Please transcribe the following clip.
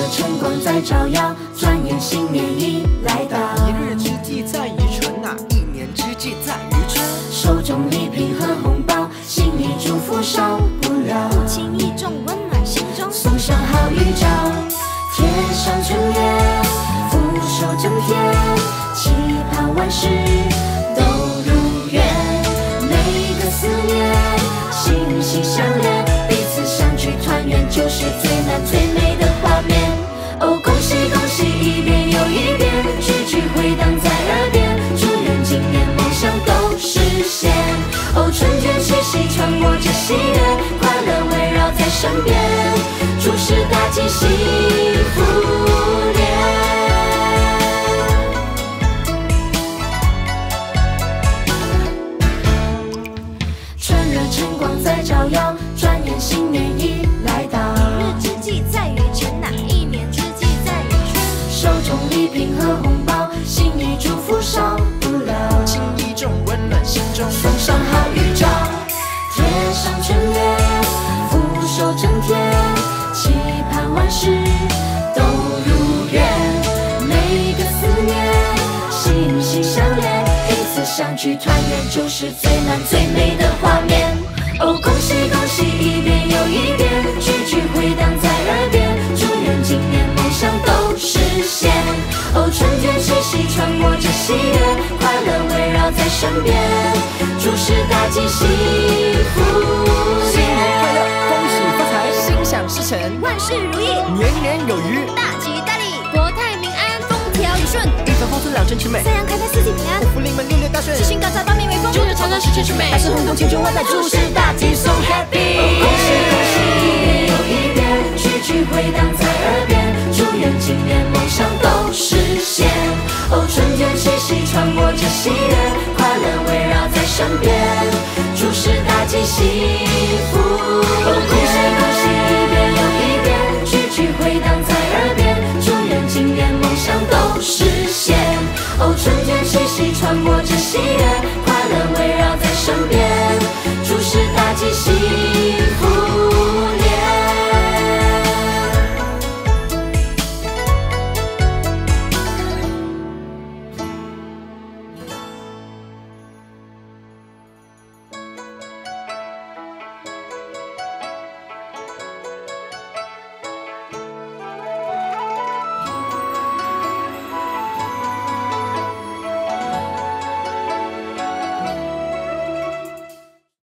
晨光在照耀，转眼新年已来到。 一日之计在于晨呐，一年之计在于春。 手中礼品和红包，心意祝福少不了。 情意重，温暖心中， 送上好预兆，贴上春联，俯首整天，期盼万事都如愿。每个思念，心心相连，彼此相聚团圆，就是最难最美的画面。哦，恭喜恭喜，一遍又一遍，句句回荡在耳边，祝愿今年梦想都实现。哦，春天气息传播着喜悦，快乐围绕在身边，祝师大吉幸福年。春热晨光在照耀，转眼新年已来到。 一日之计在于晨呐，一年之计在于春。 手中礼品和红包，心意祝福少不了。 情意重，温暖心中， 送上好预兆，贴上春联，俯首整天，期盼万事都如愿。每个思念，心心相连，彼此相聚团圆，就是最难最美的画面。哦，恭喜恭喜，一遍又一遍，句句回荡在耳边，祝愿今年梦想都实现。哦，春天气息传播着喜悦，快乐围绕在身边，祝师大吉幸福新年。 年快乐，恭喜发财，心想事成， 万事如意， 年年有余， 大吉大利，国泰民安，风调雨顺， 一帆风顺两全其美， 三阳开泰四季平安， 福临门六六大顺， 七星高照八面威风， 祝日长长十全十美， 百事亨通千秋万代，祝师大吉送 happy。 恭喜恭喜，一遍又一遍，句句回荡在耳边，祝愿今年梦想都实现。哦，春天气息传播着喜悦，快乐围绕在身边，祝师大吉幸福年。哦，恭喜恭喜。